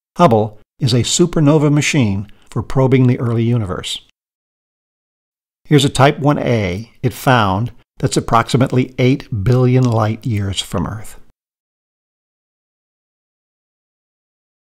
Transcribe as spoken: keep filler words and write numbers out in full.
Hubble is a supernova machine for probing the early universe. Here's a Type one A it found that's approximately eight billion light years from Earth.